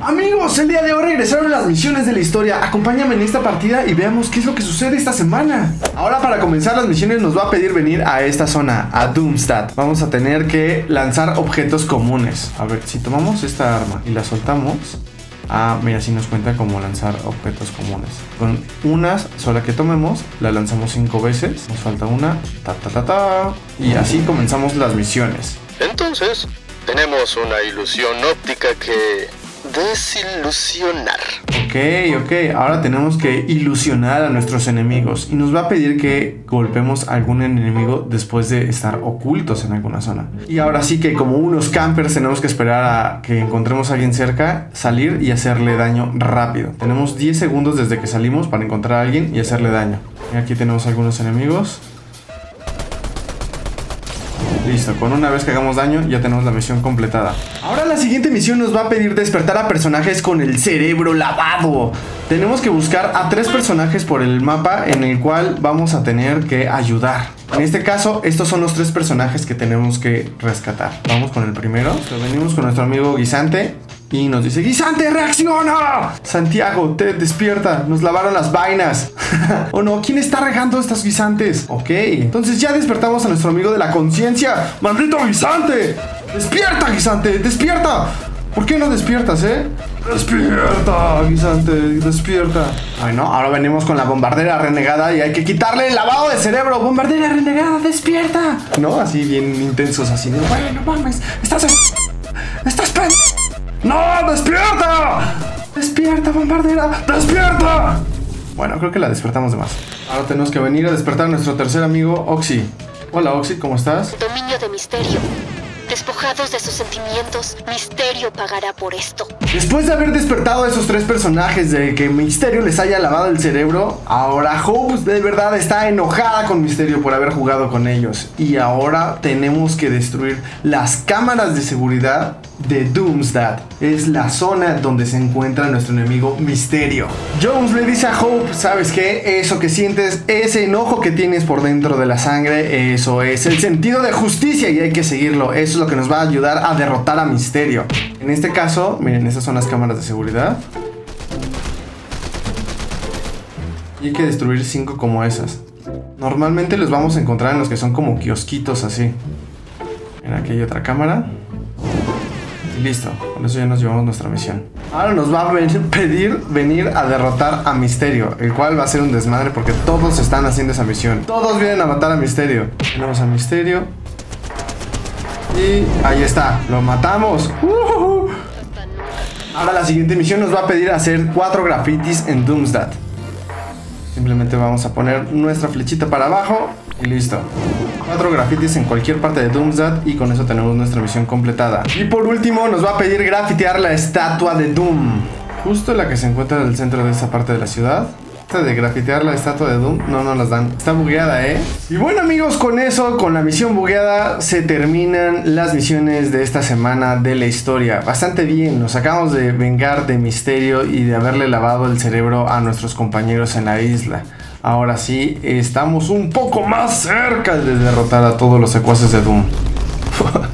Amigos, el día de hoy regresaron las misiones de la historia. Acompáñame en esta partida y veamos qué es lo que sucede esta semana. Ahora, para comenzar las misiones nos va a pedir venir a esta zona, a Doomstadt. Vamos a tener que lanzar objetos comunes. A ver, si tomamos esta arma y la soltamos, mira, si nos cuenta cómo lanzar objetos comunes. Con una sola que tomemos, la lanzamos 5 veces. Nos falta una, y así comenzamos las misiones. Entonces, tenemos una ilusión óptica que desilusionar. Ok, ahora tenemos que ilusionar a nuestros enemigos y nos va a pedir que golpemos a algún enemigo después de estar ocultos en alguna zona. Y ahora sí que, como unos campers, tenemos que esperar a que encontremos a alguien cerca, salir y hacerle daño rápido. Tenemos 10 segundos desde que salimos para encontrar a alguien y hacerle daño. Y aquí tenemos algunos enemigos. Listo, con una vez que hagamos daño ya tenemos la misión completada. Ahora la siguiente misión nos va a pedir despertar a personajes con el cerebro lavado. Tenemos que buscar a 3 personajes por el mapa en el cual vamos a tener que ayudar. En este caso, estos son los 3 personajes que tenemos que rescatar. Vamos con el primero. Entonces, venimos con nuestro amigo Guisante y nos dice: ¡Guisante, reacciona! Santiago, te despierta, nos lavaron las vainas. Oh no, ¿quién está regando estas guisantes? Ok, entonces ya despertamos a nuestro amigo de la conciencia. ¡Maldito Guisante! ¡Despierta, Guisante! ¡Despierta! ¿Por qué no despiertas, ¡Despierta, Guisante! ¡Despierta! Ay, no, ahora venimos con la bombardera renegada y hay que quitarle el lavado de cerebro. ¡Bombardera renegada, despierta! No, así bien intensos, así de: bueno, mames, estás ¡no! ¡Despierta! ¡Despierta, bombardera! ¡Despierta! Bueno, creo que la despertamos de más. Ahora tenemos que venir a despertar a nuestro tercer amigo, Oxy. Hola, Oxy, ¿cómo estás? Dominio de Misterio. Despojados de sus sentimientos, Misterio pagará por esto. Después de haber despertado a esos 3 personajes, de que Misterio les haya lavado el cerebro, ahora Hope de verdad está enojada con Misterio por haber jugado con ellos. Y ahora tenemos que destruir las cámaras de seguridad de Doomstadt. Es la zona donde se encuentra nuestro enemigo Misterio. Jones le dice a Hope: ¿sabes qué? Eso que sientes, ese enojo que tienes por dentro de la sangre, eso es el sentido de justicia y hay que seguirlo. Eso es lo que nos va a ayudar a derrotar a Misterio. En este caso, miren, estas son las cámaras de seguridad. Y hay que destruir 5 como esas. Normalmente los vamos a encontrar en los que son como kiosquitos así. Mira, aquí hay otra cámara. Y listo, con eso ya nos llevamos nuestra misión. Ahora nos va a pedir venir a derrotar a Misterio, el cual va a ser un desmadre porque todos están haciendo esa misión. Todos vienen a matar a Misterio. Tenemos a Misterio y ahí está, lo matamos. Ahora la siguiente misión nos va a pedir hacer 4 grafitis en Doomstadt. Simplemente vamos a poner nuestra flechita para abajo y listo. 4 grafitis en cualquier parte de Doomstadt y con eso tenemos nuestra misión completada. Y por último nos va a pedir grafitear la estatua de Doom, justo la que se encuentra en el centro de esa parte de la ciudad. De grafitear la estatua de Doom, no nos las dan. Está bugueada, Y bueno, amigos, con eso, con la misión bugueada, se terminan las misiones de esta semana de la historia. Bastante bien, nos acabamos de vengar de Misterio y de haberle lavado el cerebro a nuestros compañeros en la isla. Ahora sí, estamos un poco más cerca de derrotar a todos los secuaces de Doom.